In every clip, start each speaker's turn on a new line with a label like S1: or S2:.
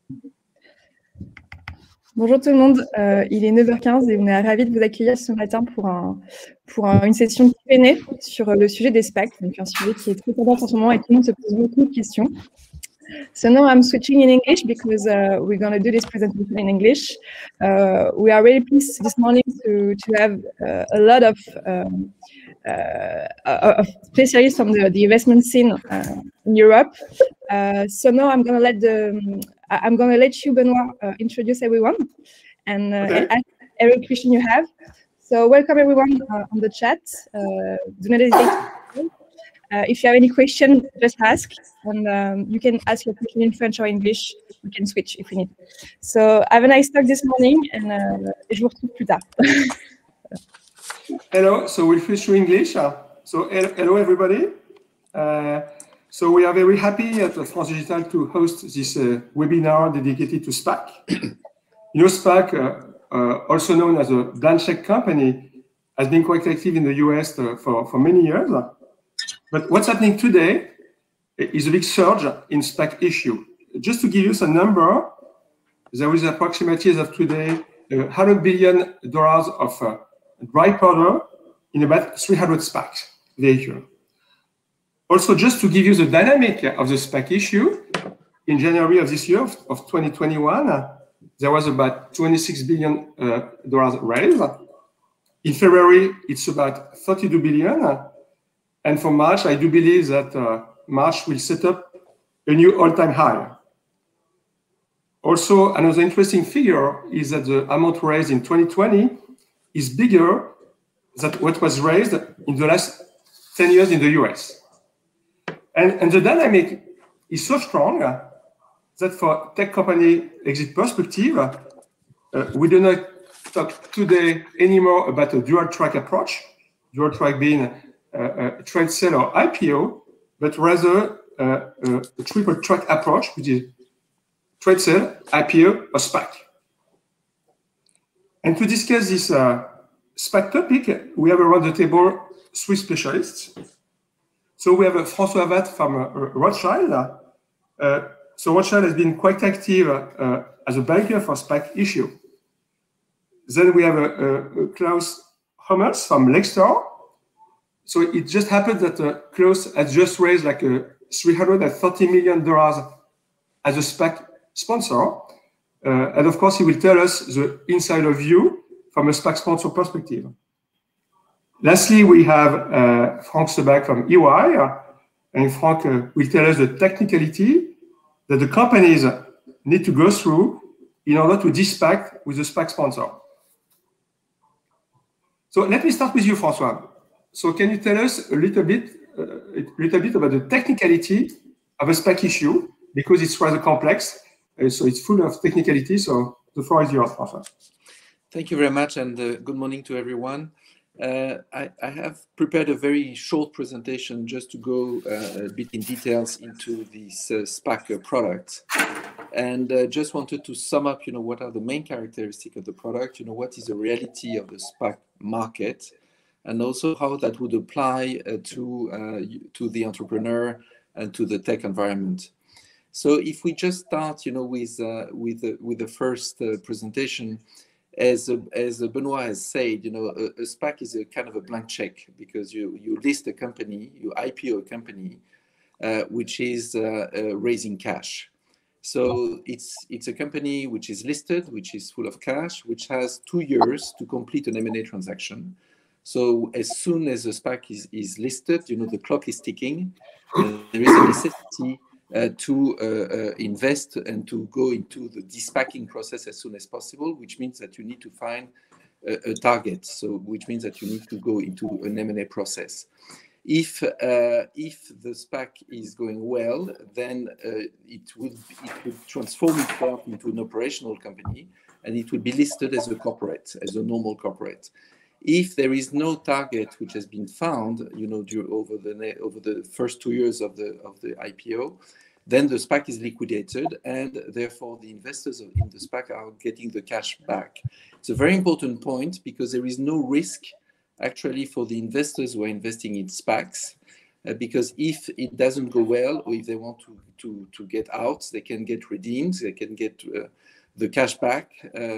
S1: Bonjour tout le monde, il est 9h15 et on est ravis de vous accueillir ce matin pour une session Q&A sur le sujet des SPAC, donc un sujet qui est très tendance en ce moment et tout le monde se pose beaucoup de questions. So now I'm switching in English because we're going to do this presentation in English. We are really pleased this morning to have a lot of specialists from the investment scene in Europe. So now I'm going to let you, Benoit, introduce everyone and ask every question you have. So welcome everyone on the chat. Do not hesitate. If you have any question, just ask, and you can ask your question in French or English. We can switch if we need. So have a nice talk this morning, and je vous retrouve plus tard.
S2: Hello. So we'll switch to English. So hello everybody. So we are very happy at France Digital to host this webinar dedicated to SPAC. You know, SPAC, also known as a blank check company, has been quite active in the US for many years. But what's happening today is a big surge in SPAC issue. Just to give you some number, there is approximately, as of today, $100 billion of dry powder in about 300 SPACs vehicle. Also, just to give you the dynamic of the SPAC issue, in January of this year, of 2021, there was about $26 billion raised. In February, it's about $32 billion. And for March, I do believe that March will set up a new all-time high. Also, another interesting figure is that the amount raised in 2020 is bigger than what was raised in the last 10 years in the US. And the dynamic is so strong that for tech company exit perspective, we do not talk today anymore about a dual track approach, dual track being a trade sale or IPO, but rather a triple track approach, which is trade sale, IPO, or SPAC. And to discuss this SPAC topic, we have around the table three specialists. So we have François Havas from Rothschild. So Rothschild has been quite active as a banker for SPAC issue. Then we have Klaus Hummels from Lakestar. So it just happened that Klaus has just raised like $330 million as a SPAC sponsor. And of course, he will tell us the insider view from a SPAC sponsor perspective. Lastly, we have Frank Sebag from EY. And Frank will tell us the technicality that the companies need to go through in order to de-SPAC with the SPAC sponsor. So let me start with you, François. So can you tell us a little bit about the technicality of a SPAC issue, because it's rather complex, so it's full of technicality. So the floor is yours, François.
S3: Thank you very much, and good morning to everyone. I have prepared a very short presentation just to go a bit in details into this SPAC product, and just wanted to sum up, what are the main characteristics of the product, what is the reality of the SPAC market, and also how that would apply to the entrepreneur and to the tech environment. So if we just start, with the first presentation, as Benoit has said, a SPAC is a kind of a blank check, because you list a company, you IPO a company, which is raising cash. So it's a company which is listed, which is full of cash, which has 2 years to complete an M&A transaction. So as soon as the SPAC is listed, the clock is ticking. There is a necessity to invest and to go into the de-SPACing process as soon as possible, which means that you need to find a target. So which means that you need to go into an M&A process. If the SPAC is going well, then it would transform itself into an operational company, and it would be listed as a corporate, as a normal corporate. If there is no target which has been found, over the first 2 years of the IPO, then the SPAC is liquidated, and therefore the investors in the SPAC are getting the cash back. It's a very important point, because there is no risk actually for the investors who are investing in SPACs, because if it doesn't go well, or if they want to get out, they can get redeemed, they can get the cash back,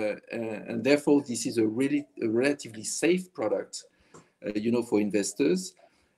S3: and therefore this is a relatively safe product, for investors,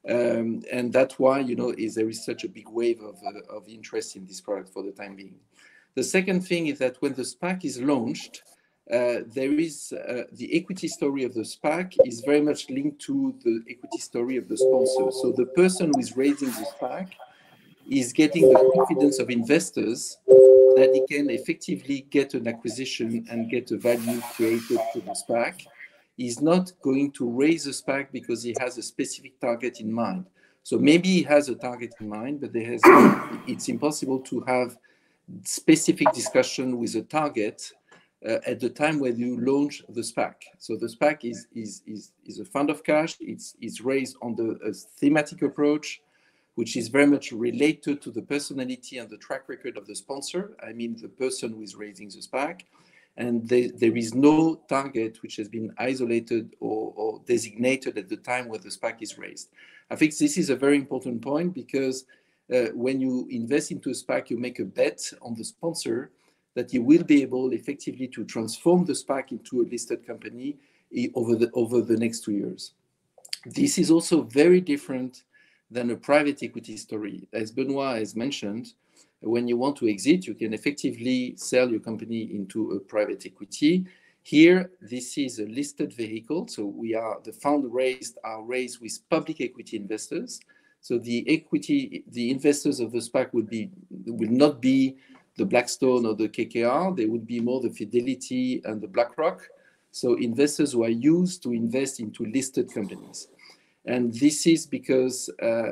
S3: and that's why there is such a big wave of interest in this product for the time being. The second thing is that when the SPAC is launched, there is the equity story of the SPAC is very much linked to the equity story of the sponsor. So the person who is raising the SPAC is getting the confidence of investors that he can effectively get an acquisition and get a value created to the SPAC. He's not going to raise a SPAC because he has a specific target in mind. So maybe he has a target in mind, but it's impossible to have specific discussion with a target at the time when you launch the SPAC. So the SPAC is a fund of cash. It's raised on a thematic approach, which is very much related to the personality and the track record of the sponsor. I mean, the person who is raising the SPAC. And there is no target which has been isolated or designated at the time where the SPAC is raised. I think this is a very important point because when you invest into a SPAC, you make a bet on the sponsor that you will be able effectively to transform the SPAC into a listed company over the next 2 years. This is also very different than a private equity story. As Benoit has mentioned, when you want to exit, you can effectively sell your company into a private equity. Here, this is a listed vehicle. So the fund are raised with public equity investors. So the investors of the SPAC will not be the Blackstone or the KKR. They would be more the Fidelity and the BlackRock. So investors who are used to invest into listed companies. And this is because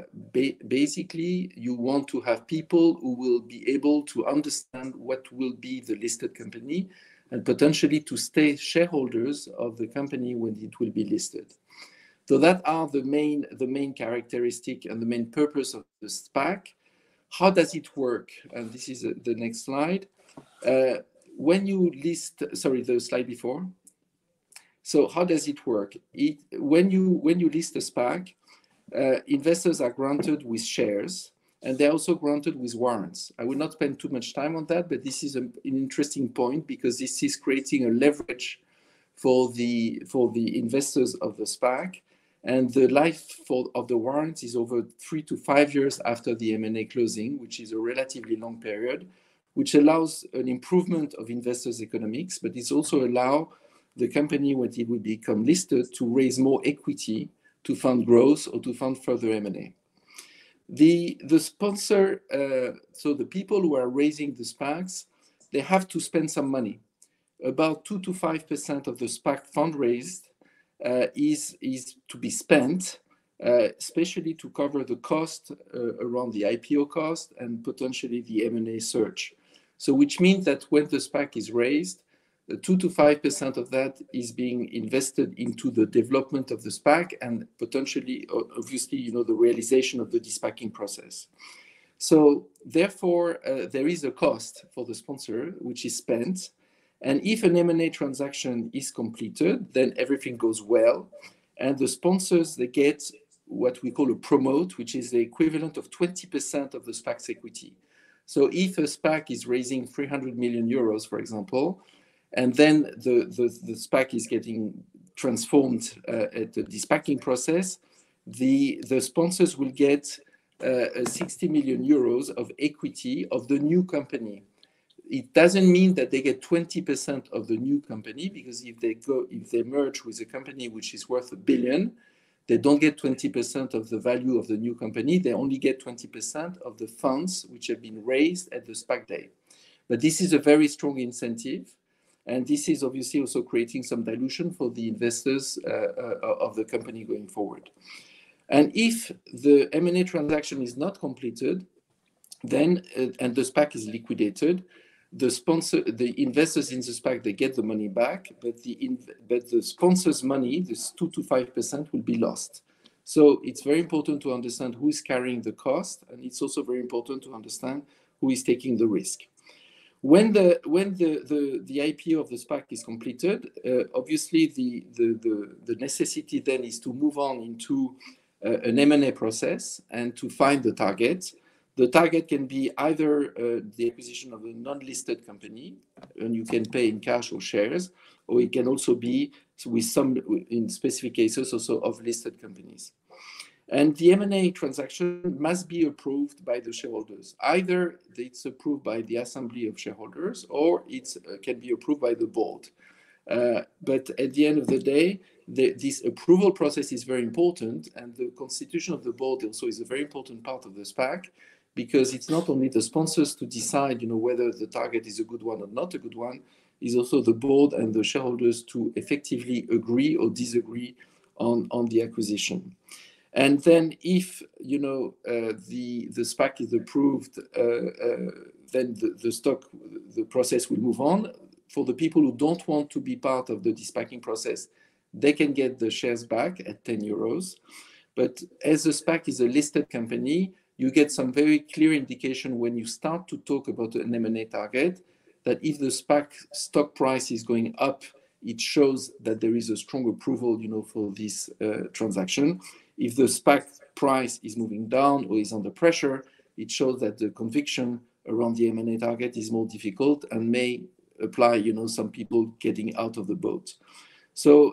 S3: basically you want to have people who will be able to understand what will be the listed company and potentially to stay shareholders of the company when it will be listed. So that are the main characteristic and the main purpose of the SPAC. How does it work? And this is the next slide. When you list, sorry, the slide before. So how does it work? When you list a SPAC, investors are granted with shares, and they're also granted with warrants. I will not spend too much time on that, but this is an interesting point because this is creating a leverage for the investors of the SPAC, and the life of the warrants is over 3 to 5 years after the M&A closing, which is a relatively long period, which allows an improvement of investors' economics, but it's also allow the company, when it will become listed, to raise more equity to fund growth or to fund further M&A. The sponsor, so the people who are raising the SPACs, they have to spend some money. About 2 to 5% of the SPAC fundraised is to be spent, especially to cover the cost around the IPO cost and potentially the M&A search. So which means that when the SPAC is raised, 2 to 5% of that is being invested into the development of the SPAC and potentially, obviously, the realization of the de-SPACing process. So therefore, there is a cost for the sponsor, which is spent. And if an M&A transaction is completed, then everything goes well. And the sponsors, they get what we call a promote, which is the equivalent of 20% of the SPAC's equity. So if a SPAC is raising 300 million euros, for example, and then the SPAC is getting transformed at the de-SPACing process, the sponsors will get 60 million euros of equity of the new company. It doesn't mean that they get 20% of the new company, because if they merge with a company which is worth $1 billion, they don't get 20% of the value of the new company. They only get 20% of the funds which have been raised at the SPAC day. But this is a very strong incentive. And this is obviously also creating some dilution for the investors of the company going forward. And if the M&A transaction is not completed, then and the SPAC is liquidated, the investors in the SPAC, they get the money back, but the sponsor's money, this 2 to 5%, will be lost. So it's very important to understand who is carrying the cost, and it's also very important to understand who is taking the risk. When the IPO of the SPAC is completed, obviously the necessity then is to move on into an M&A process and to find the target. The target can be either the acquisition of a non-listed company, and you can pay in cash or shares, or it can also be, with some, in specific cases, also of listed companies. And the M&A transaction must be approved by the shareholders. Either it's approved by the assembly of shareholders, or it can be approved by the board. But at the end of the day, this approval process is very important, and the constitution of the board also is a very important part of the SPAC, because it's not only the sponsors to decide, whether the target is a good one or not a good one, it's also the board and the shareholders to effectively agree or disagree on the acquisition. And then if, the SPAC is approved, then the process will move on. For the people who don't want to be part of the de-SPACing process, they can get the shares back at 10 euros. But as the SPAC is a listed company, you get some very clear indication when you start to talk about an M&A target, that if the SPAC stock price is going up, it shows that there is a strong approval, for this transaction. If the SPAC price is moving down or is under pressure, it shows that the conviction around the M&A target is more difficult and may apply, some people getting out of the boat. So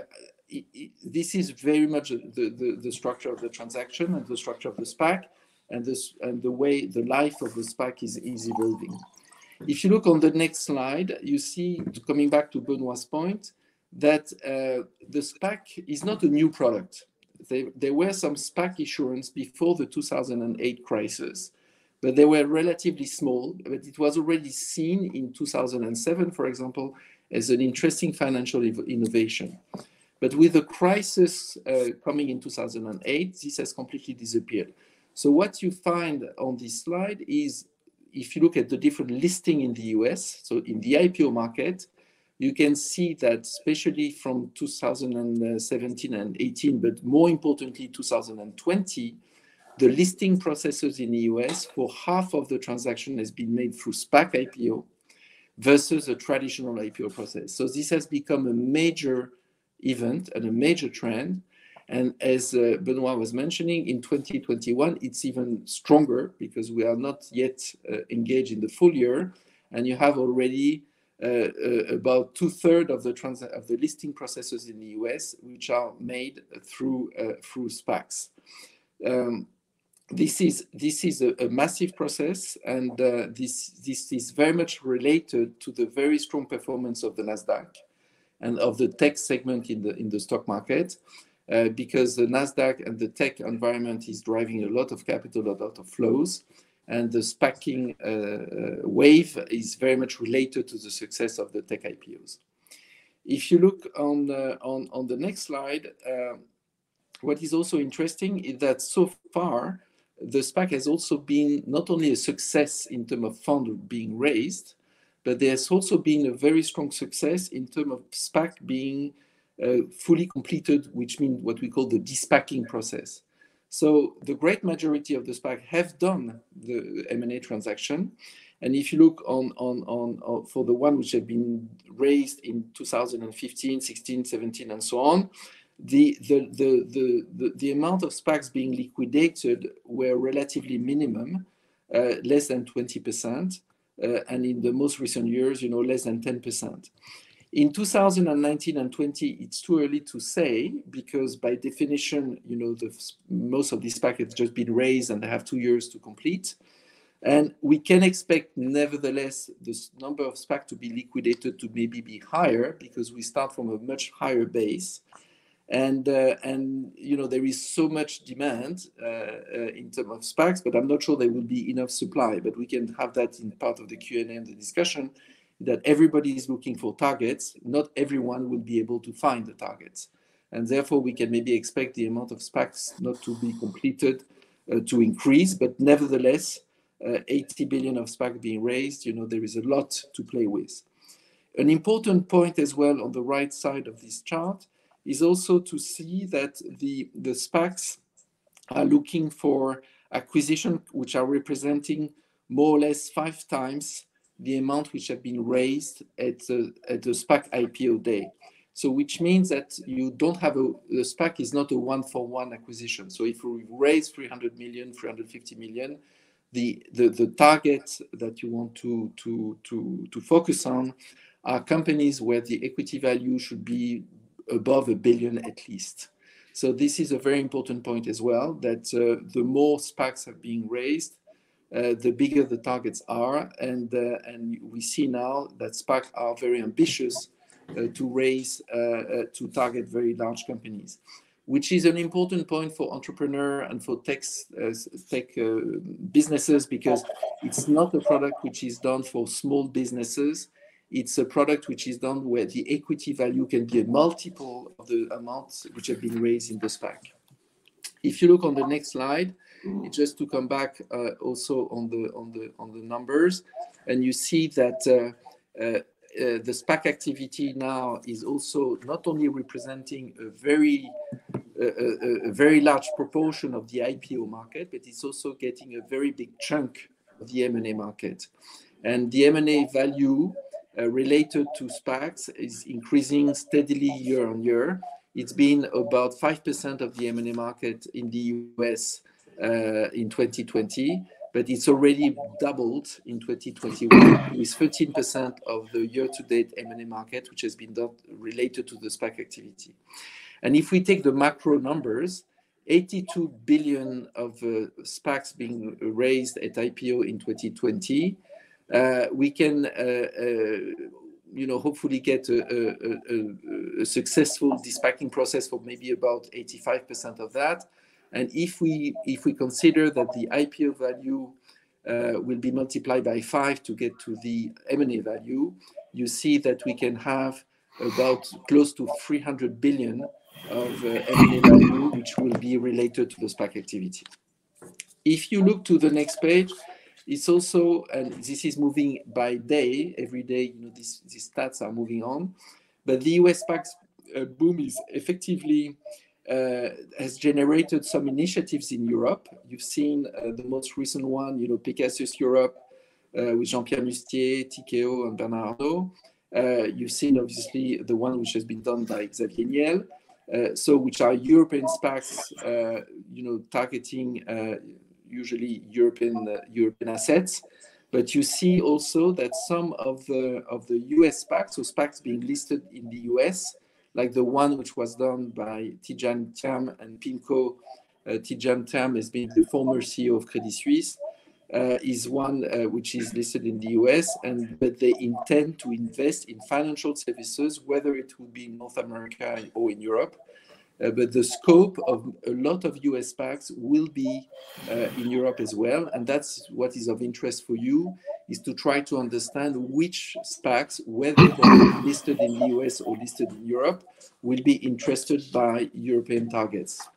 S3: this is very much the structure of the transaction and the structure of the SPAC, and the way the life of the SPAC is evolving. If you look on the next slide, you see, coming back to Benoit's point, that the SPAC is not a new product. There were some SPAC issuance before the 2008 crisis, but they were relatively small. But it was already seen in 2007, for example, as an interesting financial innovation. But with the crisis coming in 2008, this has completely disappeared. So what you find on this slide is, if you look at the different listing in the US, so in the IPO market, you can see that especially from 2017 and 18, but more importantly 2020, the listing processes in the US for half of the transaction has been made through SPAC IPO versus a traditional IPO process. So this has become a major event and a major trend. And as Benoit was mentioning, in 2021, it's even stronger because we are not yet engaged in the full year. And you have already about 2/3 of the listing processes in the US, which are made through SPACs. This is a massive process, and this is very much related to the very strong performance of the Nasdaq and of the tech segment in the stock market. Because the Nasdaq and the tech environment is driving a lot of capital, a lot of flows, and the SPACing wave is very much related to the success of the tech IPOs. If you look on the next slide, what is also interesting is that so far, the SPAC has also been not only a success in terms of fund being raised, but there's also been a very strong success in terms of SPAC being fully completed, which means what we call the de-SPACing process. So the great majority of the SPAC have done the M&A transaction. And if you look on for the one which have been raised in 2015, 16, 17, and so on, the amount of SPACs being liquidated were relatively minimum, less than 20%, and in the most recent years, less than 10%. In 2019 and 20, it's too early to say because by definition, most of these SPACs have just been raised and they have 2 years to complete. And we can expect, nevertheless, this number of SPAC to be liquidated to maybe be higher because we start from a much higher base. And there is so much demand in terms of SPACs, but I'm not sure there will be enough supply. But we can have that in part of the Q&A and the discussion, that everybody is looking for targets. Not everyone will be able to find the targets. And therefore, we can maybe expect the amount of SPACs not to be completed to increase. But nevertheless, 80 billion of SPAC being raised, there is a lot to play with. An important point as well on the right side of this chart is also to see that the SPACs are looking for acquisition which are representing more or less 5 times the amount which have been raised at the SPAC IPO day. So which means that you don't have the SPAC is not a one-for-one acquisition. So if we raise 300 million, 350 million, the target that you want to focus on are companies where the equity value should be above $1 billion at least. So this is a very important point as well, that the more SPACs have been raised, the bigger the targets are. And we see now that SPACs are very ambitious to raise, to target very large companies, which is an important point for entrepreneur and for tech businesses, because it's not a product which is done for small businesses. It's a product which is done where the equity value can be a multiple of the amounts which have been raised in the SPAC. If you look on the next slide, just to come back also on the numbers, and you see that the SPAC activity now is also not only representing a very large proportion of the IPO market, but it's also getting a very big chunk of the M&A market. And the M&A value related to SPACs is increasing steadily year on year. It's been about 5% of the M&A market in the US in 2020, but it's already doubled in 2021 with 13% of the year-to-date M&A market, which has been done related to the SPAC activity. And if we take the macro numbers, 82 billion of SPACs being raised at IPO in 2020, we can hopefully get a successful de-SPACing process for maybe about 85% of that. And if we consider that the IPO value will be multiplied by 5 to get to the M&A value, you see that we can have about close to 300 billion of M&A value, which will be related to the SPAC activity. If you look to the next page, it's also, and this is moving by day, every day, these stats are moving on, but the US SPAC boom is effectively has generated some initiatives in Europe. You've seen the most recent one, Pegasus Europe, with Jean-Pierre Mustier, TKO, and Bernard Arnault. You've seen, obviously, the one which has been done by Xavier Niel, which are European SPACs, targeting usually European assets. But you see also that some of the US SPACs, so SPACs being listed in the US, like the one which was done by Tidjane Thiam and PIMCO. Tidjane Thiam has been the former CEO of Credit Suisse, is one which is listed in the US, but they intend to invest in financial services, whether it will be in North America or in Europe. But the scope of a lot of US SPACs will be in Europe as well. And that's what is of interest for you, is to try to understand which SPACs, whether they're listed in the US or listed in Europe, will be interested by European targets.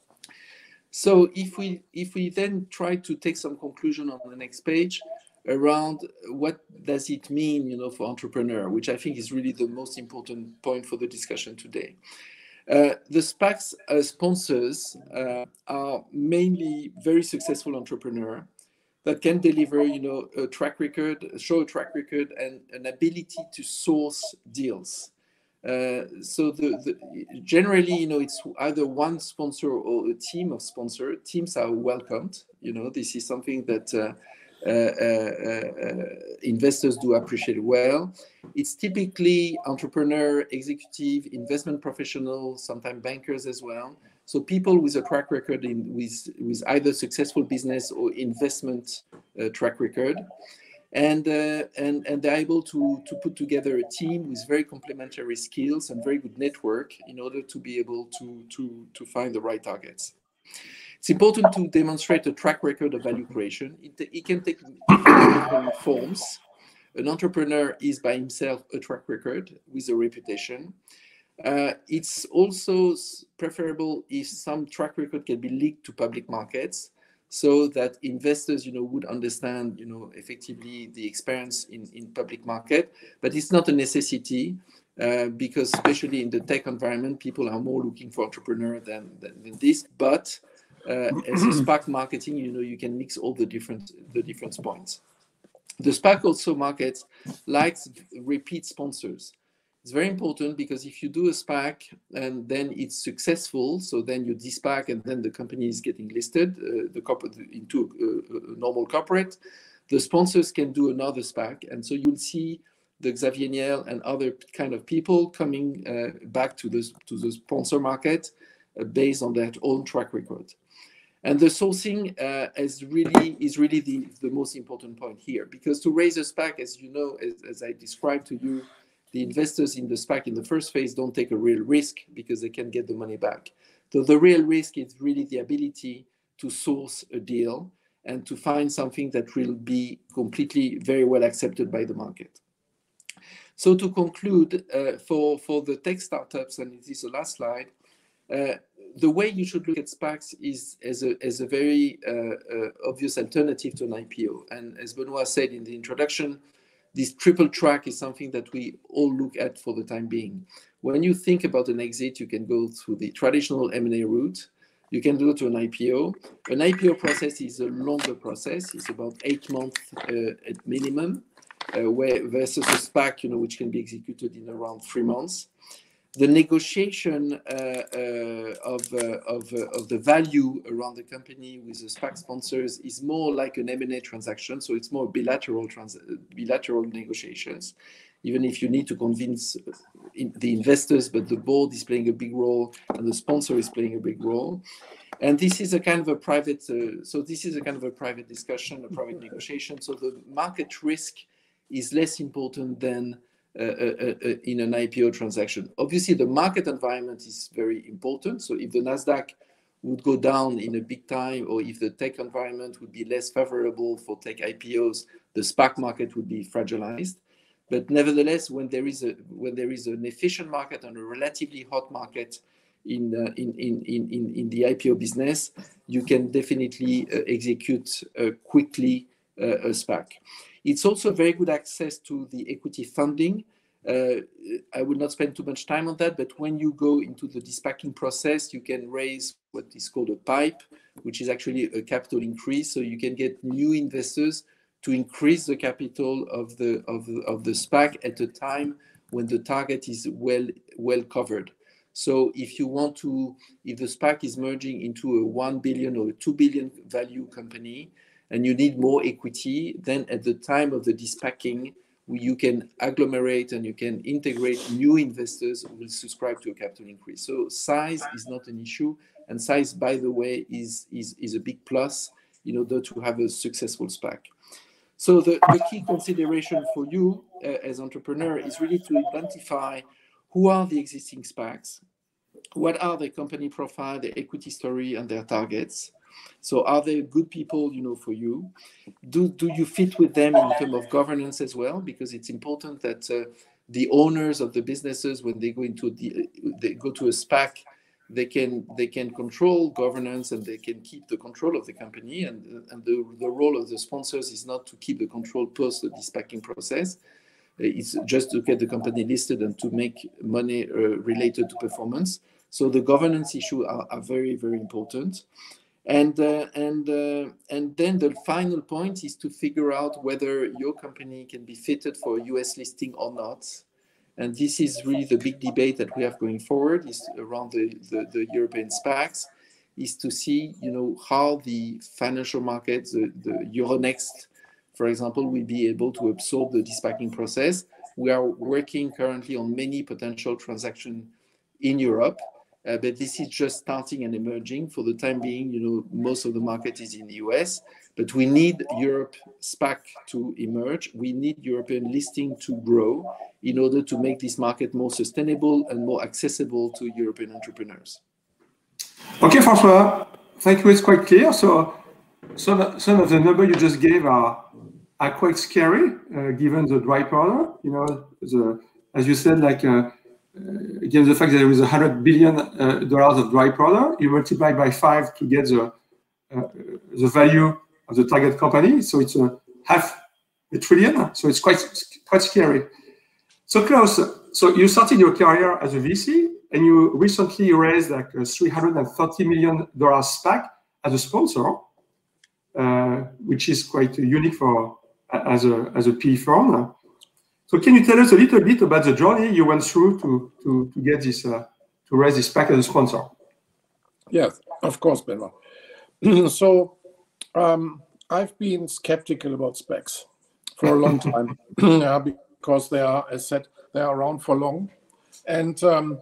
S3: So if we then try to take some conclusion on the next page around what does it mean, for entrepreneur, which I think is really the most important point for the discussion today. The SPACs sponsors are mainly very successful entrepreneurs that can deliver, a track record, show a track record, and an ability to source deals. So generally, it's either one sponsor or a team of sponsors. Teams are welcomed. This is something that investors do appreciate well. It's typically entrepreneur, executive, investment professionals, sometimes bankers as well. So people with a track record with either successful business or investment track record. And they're able to put together a team with very complementary skills and very good network in order to be able to find the right targets. It's important to demonstrate a track record of value creation. It can take different forms. An entrepreneur is by himself a track record with a reputation. It's also preferable if some track record can be linked to public markets, so that investors, would understand, effectively the experience in public market. But it's not a necessity, because especially in the tech environment, people are more looking for entrepreneur than this. But as a SPAC marketing, you can mix all the different points. The SPAC also market likes repeat sponsors. It's very important because if you do a SPAC and then it's successful, so then you de-SPAC and then the company is getting listed, the corporate into a normal corporate, the sponsors can do another SPAC, and so you'll see the Xavier Niel and other kind of people coming back to the sponsor market based on their own track record. And the sourcing is really the most important point here, because to raise a SPAC, as you know, as I described to you, the investors in the SPAC in the first phase don't take a real risk because they can get the money back. So the real risk is really the ability to source a deal and to find something that will be completely very well accepted by the market. So to conclude, for the tech startups, and this is the last slide, the way you should look at SPACs is as a very obvious alternative to an IPO. And as Benoit said in the introduction, this triple track is something that we all look at for the time being. When you think about an exit, you can go through the traditional M&A route. You can go to an IPO. An IPO process is a longer process. It's about 8 months at minimum, versus a SPAC, which can be executed in around 3 months. The negotiation of the value around the company with the SPAC sponsors is more like an M&A transaction, so it's more bilateral negotiations, even if you need to convince the investors, but the board is playing a big role and the sponsor is playing a big role. And this is a kind of a private, private discussion, a private negotiation. So the market risk is less important than in an IPO transaction. Obviously, the market environment is very important. So if the Nasdaq would go down in a big time, or if the tech environment would be less favorable for tech IPOs, the SPAC market would be fragilized. But nevertheless, when there is an efficient market and a relatively hot market in the IPO business, you can definitely execute quickly a SPAC. It's also very good access to the equity funding. I will not spend too much time on that, but when you go into the de-SPACing process, you can raise what is called a PIPE, which is actually a capital increase. So you can get new investors to increase the capital of the SPAC at a time when the target is well covered. So if the SPAC is merging into a 1 billion or a 2 billion value company, and you need more equity, then at the time of the de-SPACing, you can agglomerate and you can integrate new investors who will subscribe to a capital increase. So size is not an issue, and size, by the way, is a big plus in order to have a successful SPAC. So the key consideration for you as entrepreneur is really to identify who are the existing SPACs, what are their company profile, their equity story, and their targets. So are they good people, for you? Do you fit with them in terms of governance as well? Because it's important that the owners of the businesses, when they go to a SPAC, they can control governance and they can keep the control of the company. And the role of the sponsors is not to keep the control post the de-SPACing process. It's just to get the company listed and to make money related to performance. So the governance issues are very, very important. And then the final point is to figure out whether your company can be fitted for a US listing or not. And this is really the big debate that we have going forward, is around the European SPACs, is to see, how the financial markets, the Euronext, for example, will be able to absorb the de-SPACing process. We are working currently on many potential transactions in Europe. But this is just starting and emerging. For the time being, most of the market is in the US, but we need Europe SPAC to emerge. We need European listing to grow in order to make this market more sustainable and more accessible to European entrepreneurs.
S2: Okay, François, thank you. It's quite clear. So some of the numbers you just gave are quite scary, given the dry powder. As you said, again, the fact that there is $100 billion of dry powder, you multiply by 5 to get the value of the target company. So it's $500 billion. So it's quite scary. So Klaus, so you started your career as a VC, and you recently raised a $330 million SPAC as a sponsor, which is quite unique as a PE firm. So can you tell us a little bit about the journey you went through to get this, to raise this SPAC as a sponsor?
S4: Yes, of course, Benoit. So I've been skeptical about SPACs for a long time because they are, as said, they are around for long. And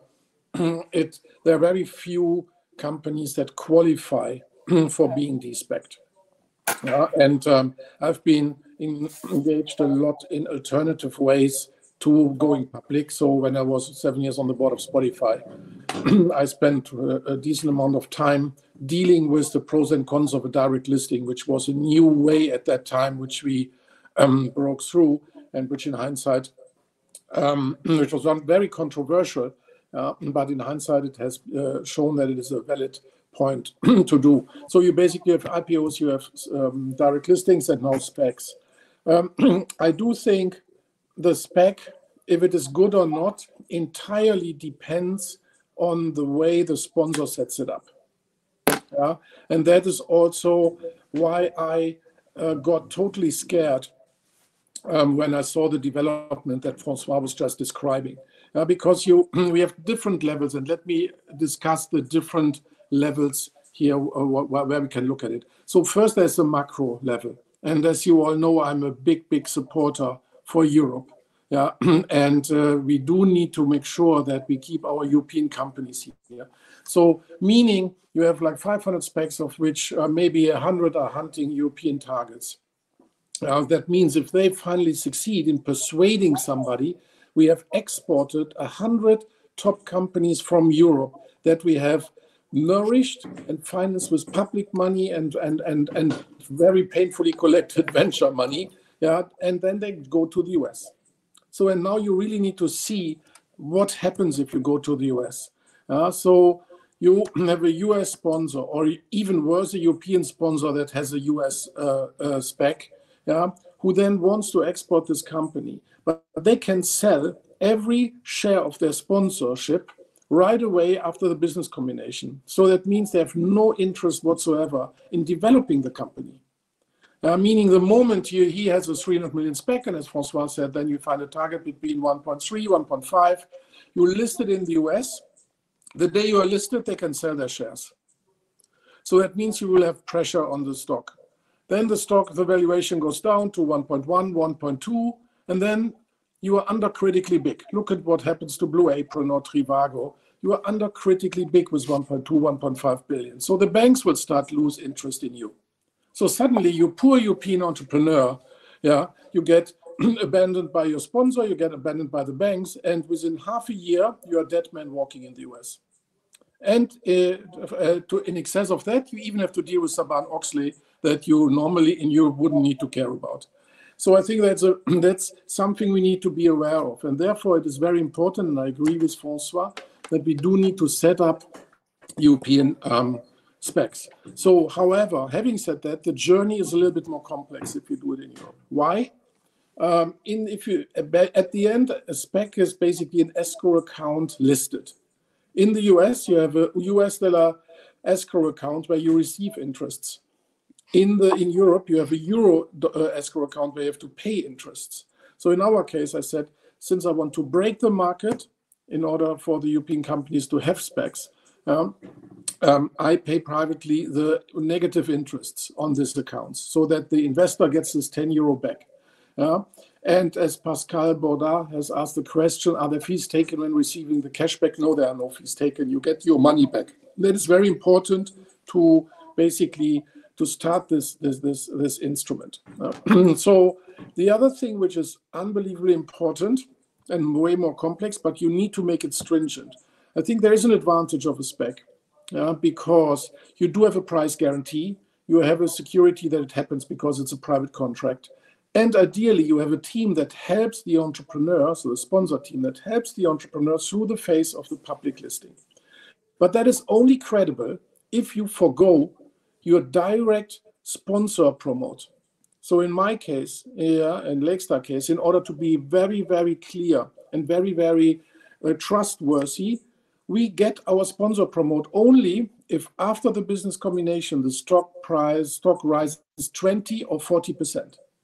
S4: there are very few companies that qualify for being de-SPACed. And I've been engaged a lot in alternative ways to going public. So when I was 7 years on the board of Spotify, I spent a decent amount of time dealing with the pros and cons of a direct listing, which was a new way at that time, which we broke through, and which in hindsight, which was not very controversial, but in hindsight, it has shown that it is a valid point to do. So you basically have IPOs, you have direct listings, and now SPACs. I do think the SPAC, if it is good or not, entirely depends on the way the sponsor sets it up. And that is also why I got totally scared when I saw the development that Francois was just describing. Because we have different levels, and let me discuss the different levels here where we can look at it. So first, there's the macro level. And as you all know, I'm a big supporter for Europe. And we do need to make sure that we keep our European companies here. So meaning you have like 500 SPACs, of which maybe 100 are hunting European targets. That means if they finally succeed in persuading somebody, we have exported 100 top companies from Europe that we have nourished and financed with public money and very painfully collected venture money. And then they go to the US. So, and now you really need to see what happens if you go to the US. So you have a US sponsor, or even worse, a European sponsor that has a US SPAC, who then wants to export this company. But they can sell every share of their sponsorship right away after the business combination. So that means they have no interest whatsoever in developing the company. Meaning the moment he has a 300 million SPAC, and as Francois said, then you find a target between 1.3, 1.5. You list it in the US. The day you are listed, they can sell their shares. So that means you will have pressure on the stock. Then the valuation goes down to 1.1, 1.2, and then you are under critically big. Look at what happens to Blue Apron or Trivago. You are under critically big with 1.2, 1.5 billion. So the banks will start lose interest in you. So suddenly you poor European entrepreneur, you get abandoned by your sponsor, you get abandoned by the banks, and within half a year, you're a dead man walking in the US. And in excess of that, you even have to deal with Sarbanes-Oxley that you normally in Europe wouldn't need to care about. So I think that's something we need to be aware of. And therefore, it is very important, and I agree with Francois, that we do need to set up European SPACs. So, however, having said that, the journey is a little bit more complex if you do it in Europe. Why? At the end, a SPAC is basically an escrow account listed. In the US, you have a US dollar escrow account where you receive interests. In Europe, you have a euro escrow account where you have to pay interests. So in our case, I said, since I want to break the market in order for the European companies to have SPACs, I pay privately the negative interests on these accounts so that the investor gets this 10 euro back. And as Pascal Baudard has asked the question, are there fees taken when receiving the cash back? No, there are no fees taken. You get your money back. That is very important to basically to start this instrument. So the other thing which is unbelievably important and way more complex, but you need to make it stringent. I think there is an advantage of a SPAC because you do have a price guarantee. You have a security that it happens because it's a private contract. And ideally, you have a team that helps the entrepreneur, so a sponsor team that helps the entrepreneur through the phase of the public listing. But that is only credible if you forgo your direct sponsor promote. So in my case, in Lakestar case, in order to be very, very clear and very, very trustworthy, we get our sponsor promote only if after the business combination, the stock rises 20 or 40%.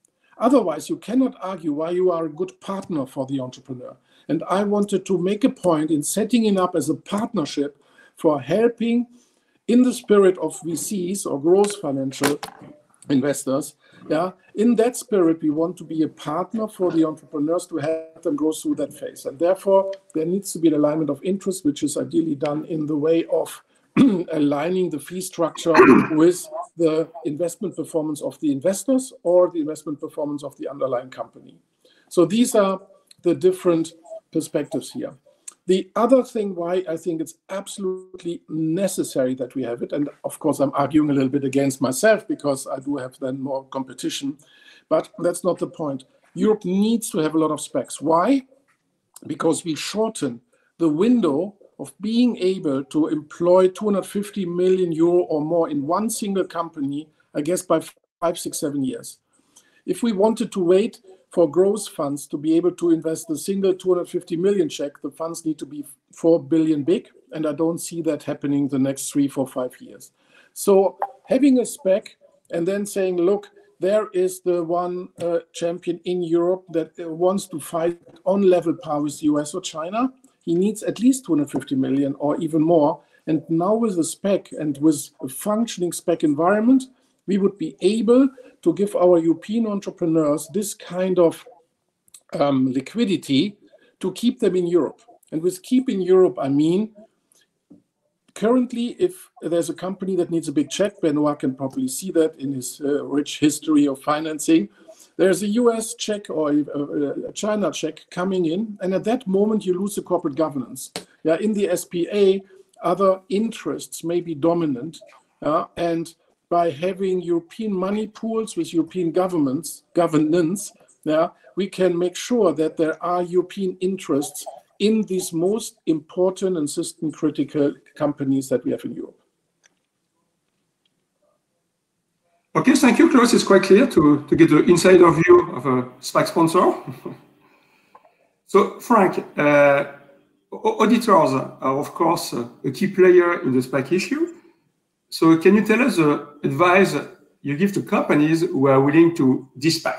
S4: Otherwise, you cannot argue why you are a good partner for the entrepreneur. And I wanted to make a point in setting it up as a partnership for helping, in the spirit of VCs or growth financial investors. Yeah, in that spirit, we want to be a partner for the entrepreneurs to help them go through that phase. And therefore, there needs to be an alignment of interest, which is ideally done in the way of aligning the fee structure with the investment performance of the investors or the investment performance of the underlying company. So these are the different perspectives here. The other thing why I think it's absolutely necessary that we have it, and of course I'm arguing a little bit against myself because I do have then more competition, but that's not the point. Europe needs to have a lot of SPACs. Why? Because we shorten the window of being able to employ 250 million euro or more in one single company, I guess by 5, 6, 7 years. If we wanted to wait for growth funds to be able to invest a single 250 million check, the funds need to be 4 billion big, and I don't see that happening the next 3, 4, 5 years. So having a SPAC and then saying, look, there is the one champion in Europe that wants to fight on level par with the US or China. He needs at least 250 million or even more. And now with a SPAC and with a functioning SPAC environment, we would be able to give our European entrepreneurs this kind of liquidity to keep them in Europe. And with keep in Europe, I mean, currently, if there's a company that needs a big check, Benoit can probably see that in his rich history of financing, there's a US check or a China check coming in, and at that moment you lose the corporate governance. Yeah, in the SPA, other interests may be dominant, and by having European money pools with European governance, yeah, we can make sure that there are European interests in these most important and system-critical companies that we have in Europe.
S2: Okay, thank you, Klaus. It's quite clear to get the insider view of a SPAC sponsor. So, Frank, auditors are, of course, a key player in the SPAC issue. So can you tell us the advice you give to companies who are willing to de-SPAC?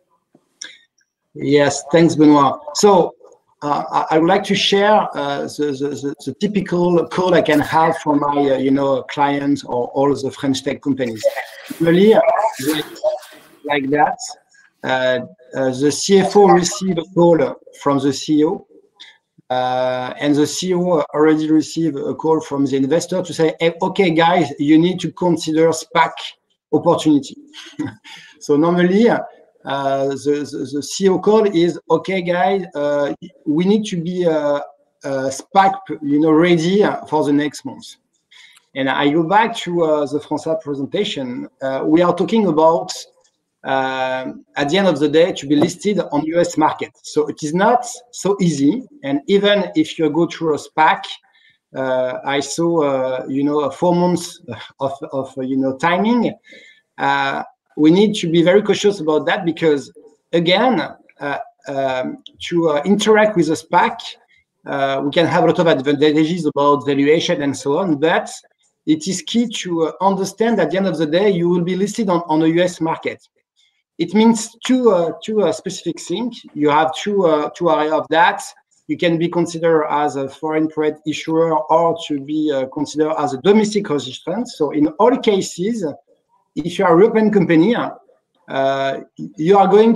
S5: Yes, thanks, Benoit. So I would like to share the typical call I can have from my clients or all the French tech companies. Really, like that, the CFO received a call from the CEO, and the CEO already received a call from the investor to say, hey, okay, guys, you need to consider SPAC opportunity. So normally, the CEO call is, okay, guys, we need to be SPAC, ready for the next month. And I go back to the François presentation. We are talking about, at the end of the day, to be listed on US market. So it is not so easy. And even if you go through a SPAC, I saw, 4 months of timing. We need to be very cautious about that because, again, to interact with a SPAC, we can have a lot of advantages about valuation and so on, but it is key to understand at the end of the day, you will be listed on the US market. It means two specific things. You have two areas of that. You can be considered as a foreign trade issuer or to be considered as a domestic registrant. So in all cases, if you are a European company, you are going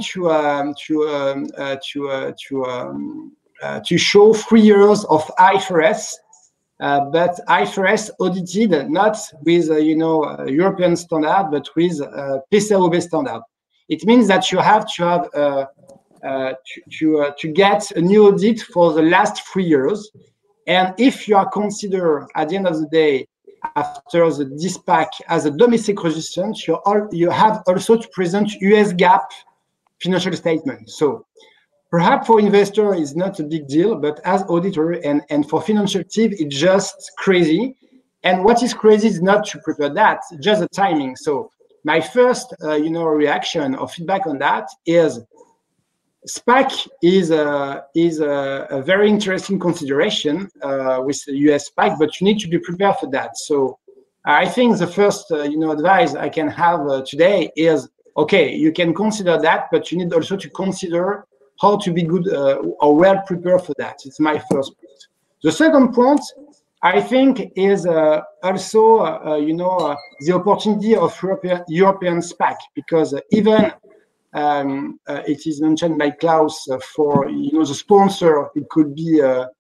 S5: to show 3 years of IFRS, but IFRS audited not with European standard, but with PCAOB standard. It means that you have to have to get a new audit for the last 3 years, and if you are considered at the end of the day after the de-SPAC as a domestic registrant, you have also to present US GAAP financial statement. So perhaps for investor is not a big deal, but as auditor and for financial team, it's just crazy. And what is crazy is not to prepare that, just the timing. So my first, reaction or feedback on that is SPAC is a very interesting consideration with the US SPAC, but you need to be prepared for that. So I think the first, advice I can have today is okay, you can consider that, but you need also to consider how to be good or well prepared for that. It's my first point. The second point, I think, is also, the opportunity of European SPAC, because even it is mentioned by Klaus for, the sponsor, it could be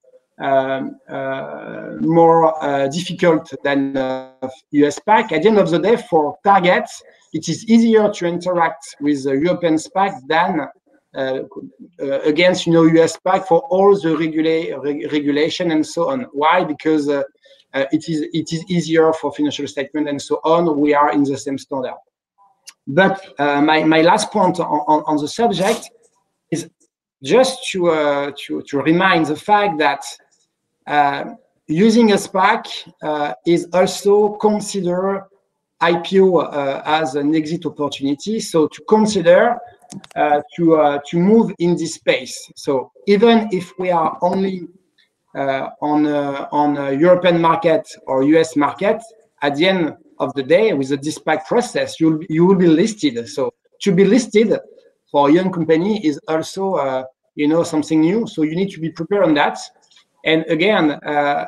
S5: more difficult than US SPAC. At the end of the day, for targets, it is easier to interact with European SPAC than against US SPAC for all the regulation and so on. Why? Because it is easier for financial statement and so on. We are in the same standard. But my last point on the subject is just to remind the fact that using a SPAC is also consider IPO as an exit opportunity. So to consider to move in this space. So even if we are only on a European market or US market, at the end of the day, with the SPAC process, you will be listed. So to be listed for a young company is also something new. So you need to be prepared on that. And again, I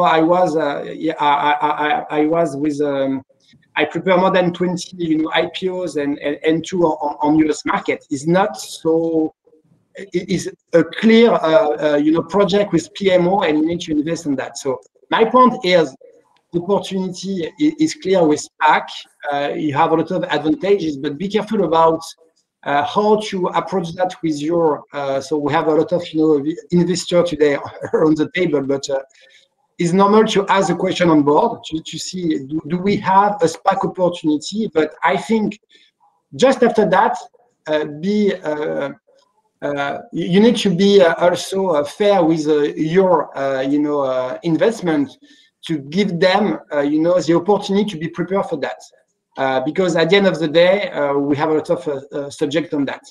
S5: prepare more than 20 IPOs and 2 on US market. Is not so. It is a clear project with PMO, and you need to invest in that. So my point is, the opportunity is clear with SPAC. You have a lot of advantages, but be careful about how to approach that with your. So we have a lot of investors today on the table, but it's normal to ask a question on board to see do we have a SPAC opportunity. But I think just after that, you need to be also fair with your investment, to give them the opportunity to be prepared for that, because at the end of the day we have a lot of subject on that.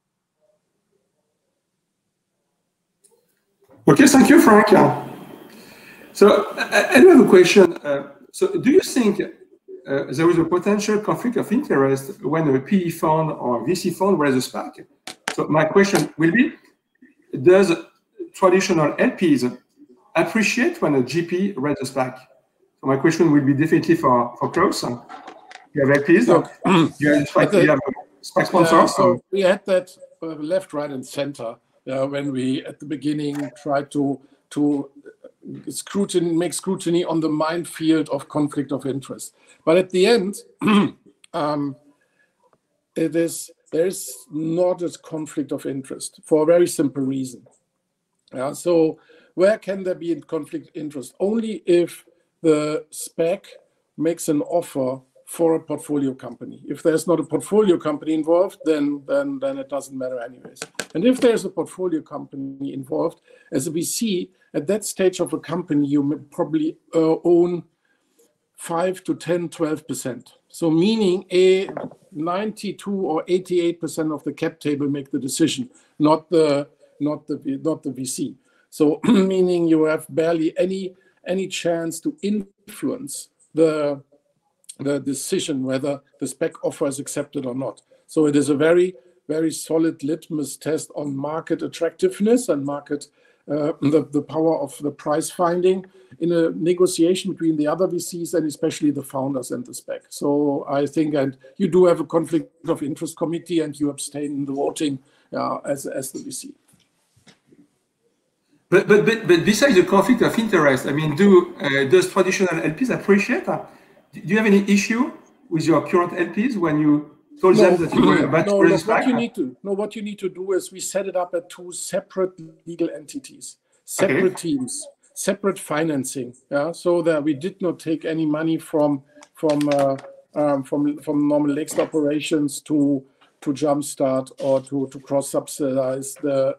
S2: Okay, thank you, Frank. So I do have a question. So do you think there is a potential conflict of interest when a PE fund or VC fund raises a SPAC? So my question will be, does traditional LPs appreciate when a GP raises a SPAC? So my question will be definitely for Klaus. You have LPs, you have SPAC sponsors.
S4: So we had that left, right, and center when we at the beginning tried to make scrutiny on the minefield of conflict of interest. But at the end, there is not a conflict of interest for a very simple reason. So where can there be a conflict of interest? Only if the SPAC makes an offer for a portfolio company. If there's not a portfolio company involved, then it doesn't matter anyways. And if there's a portfolio company involved, as a VC, at that stage of a company, you probably own 5 to 10, 12%. So meaning 92 or 88% of the cap table make the decision, not the VC. So meaning you have barely any chance to influence the decision whether the SPAC offer is accepted or not. So it is a very, very solid litmus test on market attractiveness and market the power of the price finding in a negotiation between the other VCs and especially the founders and the SPAC. So I think, and you do have a conflict of interest committee and you abstain in the voting as the VC.
S2: But besides the conflict of interest, I mean, does traditional LPs appreciate? Do you have any issue with your current LPs when you told them that you were about to raise SPAC?
S4: What you need to do is we set it up at 2 separate legal entities, separate teams, separate financing. So that we did not take any money from normal Lakes operations to jumpstart or to cross-subsidize the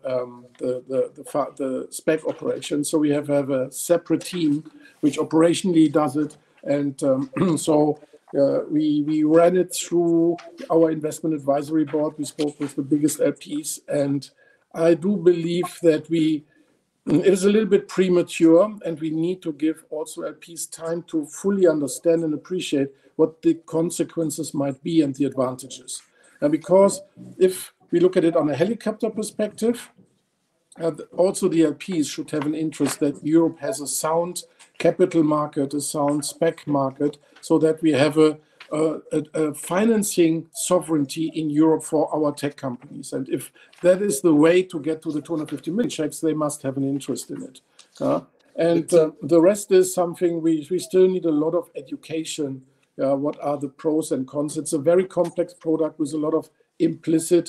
S4: SPAC operation. So we have a separate team which operationally does it. And so we ran it through our investment advisory board. We spoke with the biggest LPs. And I do believe that it is a little bit premature, and we need to give also LPs time to fully understand and appreciate what the consequences might be and the advantages. because if we look at it on a helicopter perspective, also the LPs should have an interest that Europe has a sound capital market, a sound SPAC market, so that we have a financing sovereignty in Europe for our tech companies. And if that is the way to get to the 250 million checks, they must have an interest in it. And the rest is something we still need a lot of education. What are the pros and cons? It's a very complex product with a lot of implicit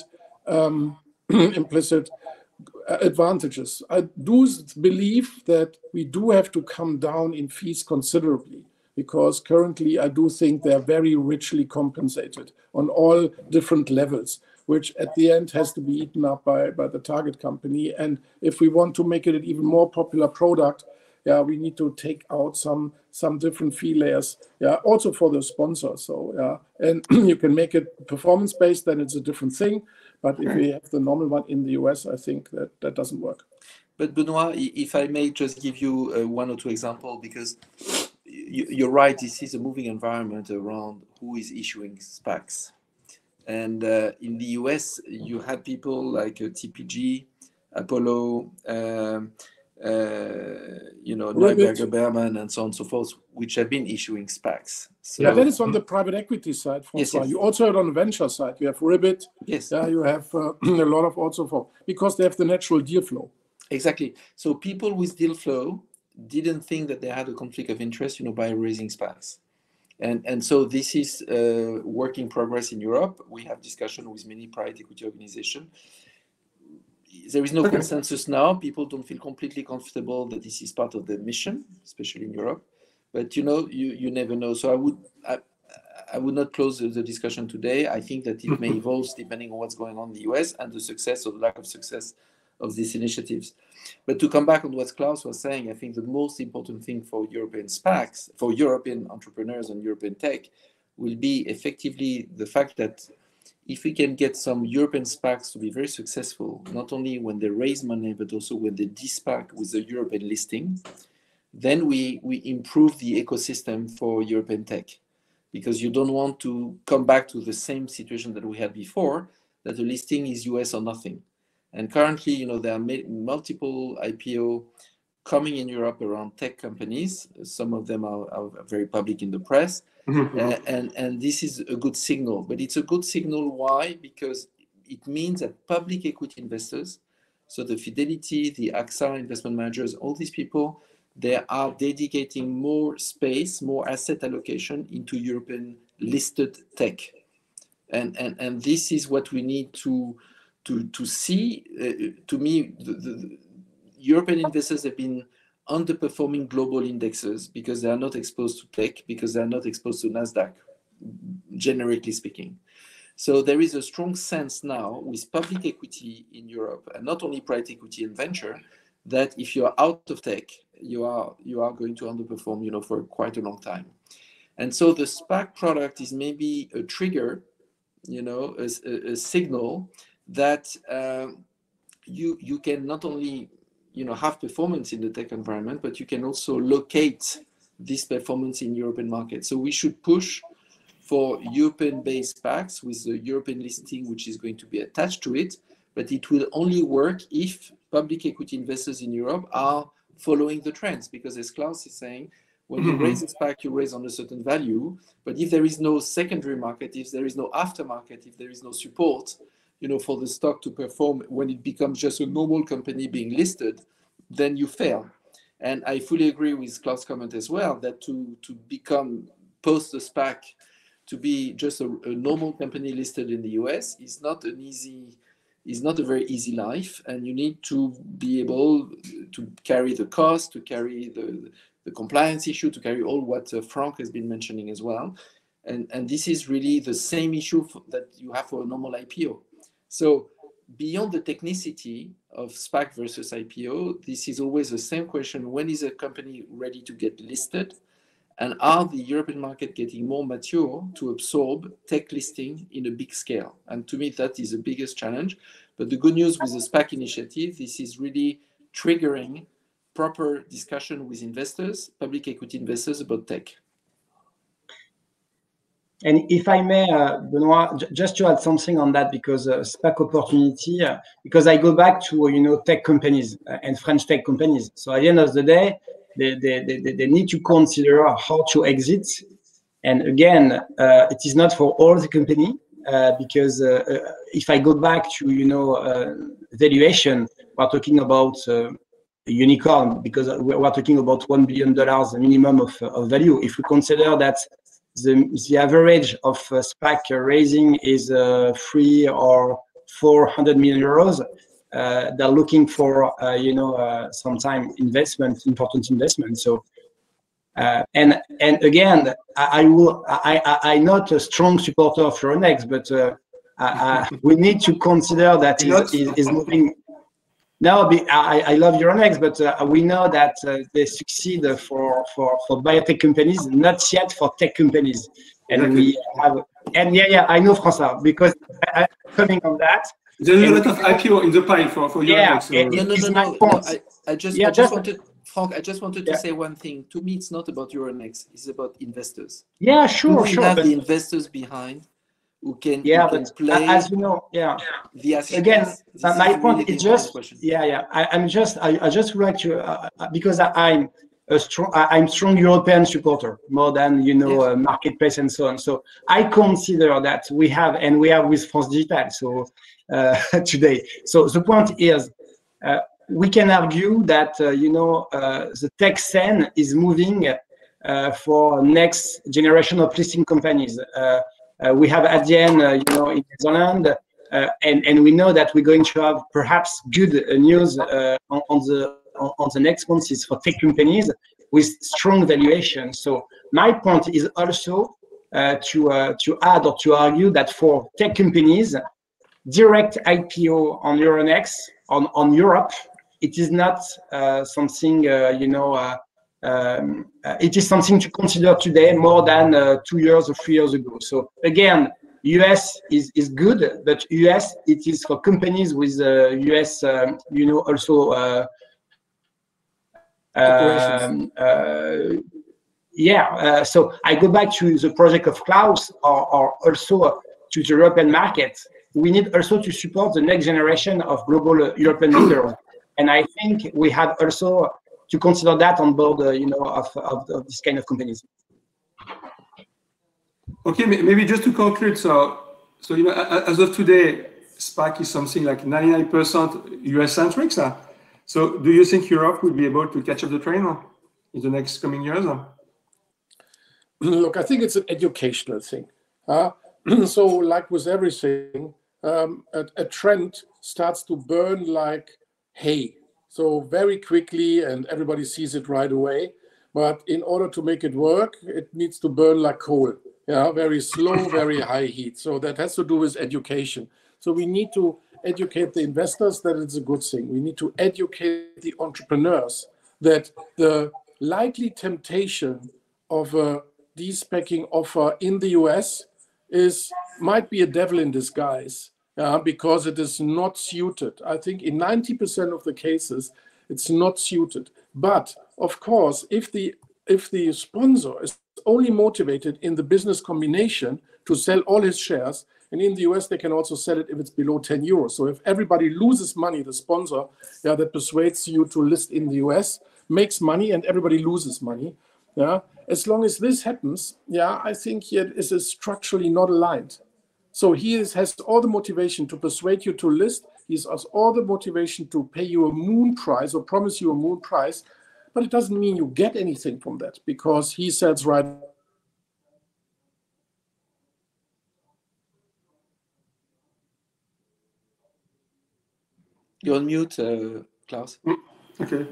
S4: advantages. I do believe that we do have to come down in fees considerably, because currently I do think they're very richly compensated on all different levels, which at the end has to be eaten up by the target company. And if we want to make it an even more popular product, we need to take out some different fee layers, also for the sponsor. So and you can make it performance-based, then it's a different thing. But if we have the normal one in the US, I think that doesn't work.
S3: But Benoit, if I may just give you one or two examples, because you're right, this is a moving environment around who is issuing SPACs. And in the US, you had people like TPG, Apollo, Neuberger Berman, and so on and so forth, which have been issuing SPACs. So,
S4: that is on the private equity side, Francois. Yes. You also have on the venture side, you have Ribbit.
S3: Yes.
S4: You have a lot of also because they have the natural deal flow.
S3: Exactly. So people with deal flow didn't think that they had a conflict of interest, by raising SPACs. And so this is a work in progress in Europe. We have discussion with many private equity organizations. There is no consensus now. People don't feel completely comfortable that this is part of the mission, especially in Europe. But you never know. So I would not close the discussion today. I think that it may evolve depending on what's going on in the US and the success or lack of success of these initiatives. But to come back on what Klaus was saying, I think the most important thing for European SPACs, for European entrepreneurs and European tech, will be effectively the fact that if we can get some European SPACs to be very successful, not only when they raise money, but also when they de-SPAC with the European listing, then we improve the ecosystem for European tech. Because you don't want to come back to the same situation that we had before, that the listing is US or nothing. And currently, there are multiple IPO coming in Europe around tech companies. Some of them are very public in the press. And this is a good signal. But it's a good signal. Why? Because it means that public equity investors, so the Fidelity, the AXA investment managers, all these people, they are dedicating more space, more asset allocation into European listed tech. And this is what we need to see. To me, the European investors have been underperforming global indexes because they are not exposed to tech, because they are not exposed to NASDAQ, generically speaking. So there is a strong sense now with public equity in Europe, and not only private equity and venture, that if you are out of tech, you are going to underperform, for quite a long time. And so the SPAC product is maybe a trigger, a signal that you can not only have performance in the tech environment, but you can also locate this performance in European markets. So we should push for European-based SPACs with the European listing, which is going to be attached to it, but it will only work if public equity investors in Europe are following the trends, because as Klaus is saying, when you raise a SPAC, you raise on a certain value, but if there is no secondary market, if there is no aftermarket, if there is no support, for the stock to perform when it becomes just a normal company being listed, then you fail. And I fully agree with Klaus' comment as well, that to become post the SPAC, to be just a normal company listed in the US is not a very easy life, and you need to be able to carry the cost, to carry the compliance issue, to carry all what Frank has been mentioning as well. And this is really the same issue that you have for a normal IPO. So beyond the technicity of SPAC versus IPO, this is always the same question: when is a company ready to get listed? And are the European market getting more mature to absorb tech listing in a big scale? And to me, that is the biggest challenge. But the good news with the SPAC initiative, this is really triggering proper discussion with investors, public equity investors, about tech.
S5: And if I may, Benoit, just to add something on that, because SPAC opportunity, because I go back to tech companies and French tech companies. So at the end of the day, they need to consider how to exit. And again, it is not for all the company, because if I go back to valuation, we're talking about a unicorn, because we're talking about $1 billion minimum of value. If we consider that the average of SPAC raising is 300 or 400 million euros, they're looking for sometime important investment. So and again, I'm not a strong supporter of Euronext, but we need to consider that is moving. No, I love Euronext, but we know that they succeed for biotech companies, not yet for tech companies. And we have, and yeah, I know, François, because I'm coming on that.
S2: There's a lot of IPO in the pile for Euronext.
S3: No. I just wanted to say one thing. To me, it's not about Euronext. It's about investors.
S5: Yeah, sure.
S3: We have the investors behind who can play.
S5: As you know, Again, my point is just I just would like to because I'm strong European supporter more than marketplace and so on. So I consider that we have with France Digital. So today, so the point is. We can argue that the tech scene is moving for next generation of listing companies. We have Adyen, in Netherlands, and we know that we're going to have perhaps good news on the next months for tech companies with strong valuation. So my point is also to add or to argue that for tech companies, direct IPO on Euronext on Europe. It is not something, it is something to consider today more than 2 years or 3 years ago. So again, US is good, but US, it is for companies with US, also. So I go back to the project of Klaus or also to the European market. We need also to support the next generation of global European leaders. And I think we have also to consider that on board, of this kind of companies.
S2: Okay, maybe just to conclude. So as of today, SPAC is something like 99% US-centric. So do you think Europe will be able to catch up the train in the next coming years?
S4: Look, I think it's an educational thing. So like with everything, a trend starts to burn like hay, so very quickly, and everybody sees it right away. But in order to make it work, it needs to burn like coal. Very slow, very high heat. So that has to do with education. So we need to educate the investors that it's a good thing. We need to educate the entrepreneurs that the likely temptation of a de-speccing offer in the US might be a devil in disguise. Because it is not suited. I think in 90% of the cases, it's not suited. But of course, if the sponsor is only motivated in the business combination to sell all his shares, and in the US, they can also sell it if it's below 10 euros. So if everybody loses money, the sponsor that persuades you to list in the US makes money and everybody loses money. As long as this happens, I think it is structurally not aligned. So he has all the motivation to persuade you to list. He has all the motivation to pay you a moon price or promise you a moon price. But it doesn't mean you get anything from that because he sells right.
S3: You're on mute, Klaus.
S2: Okay.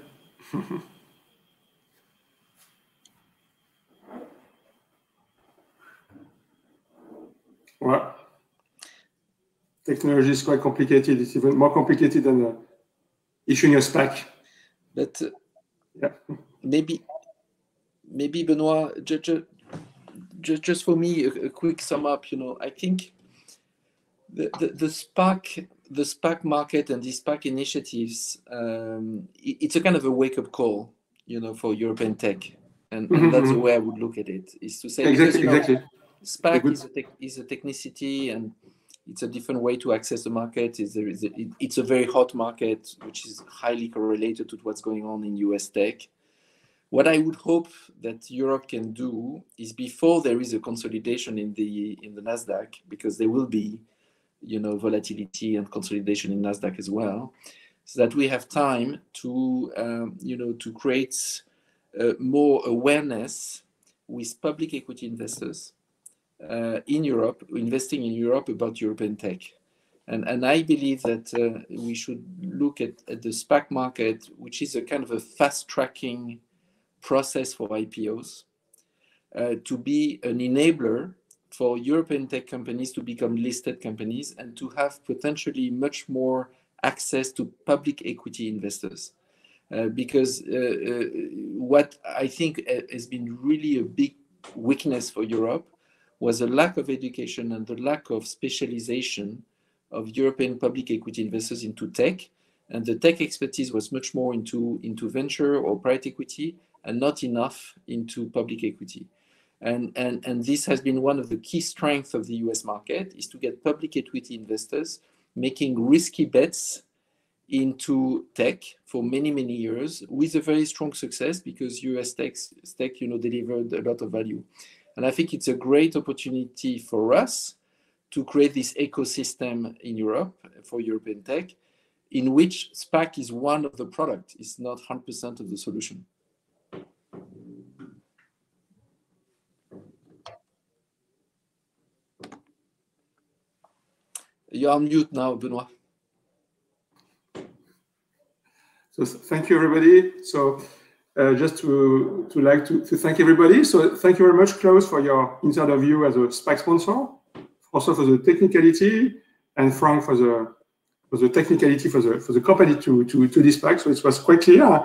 S2: Well. Technology is quite complicated. It's even more complicated than issuing a SPAC.
S3: But maybe Benoit, just for me, a quick sum up. I think the SPAC market and the SPAC initiatives, it's a kind of a wake-up call, for European tech, and that's the way I would look at it. Is to say
S2: exactly.
S3: SPAC is a technicity, and it's a different way to access the market. It's a very hot market, which is highly correlated to what's going on in US tech. What I would hope that Europe can do is, before there is a consolidation in the Nasdaq, because there will be, volatility and consolidation in Nasdaq as well, so that we have time to, to create more awareness with public equity investors in Europe, investing in Europe, about European tech. And I believe that we should look at the SPAC market, which is a kind of a fast-tracking process for IPOs, to be an enabler for European tech companies to become listed companies and to have potentially much more access to public equity investors. Because what I think has been really a big weakness for Europe was a lack of education and the lack of specialization of European public equity investors into tech. And the tech expertise was much more into venture or private equity, and not enough into public equity. And this has been one of the key strengths of the US market, is to get public equity investors making risky bets into tech for many, many years, with a very strong success, because US tech delivered a lot of value. And I think it's a great opportunity for us to create this ecosystem in Europe for European tech, in which SPAC is one of the products. It's not 100% of the solution. You're on mute now, Benoit.
S2: So thank you, everybody. So just to thank everybody. So thank you very much, Klaus, for your inside view as a SPAC sponsor, also for the technicality, and Frank for the technicality for the company to this SPAC. So it was quite clear.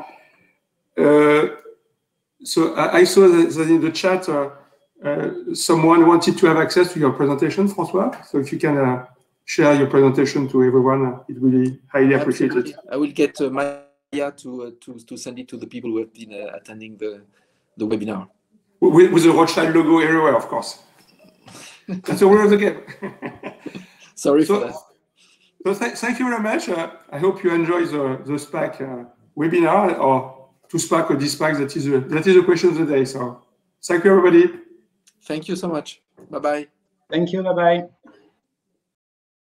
S2: So I saw that in the chat someone wanted to have access to your presentation, Francois. So if you can share your presentation to everyone, it will be highly appreciated.
S3: I will get Maya to send it to the people who have been attending the webinar.
S2: With the Rothschild logo everywhere, of course. That's the word of the game.
S3: Sorry for that.
S2: So thank you very much. I hope you enjoy the SPAC webinar, or to SPAC or de-SPAC. That is the question of the day. So thank you, everybody.
S3: Thank you so much. Bye-bye.
S5: Thank you. Bye-bye.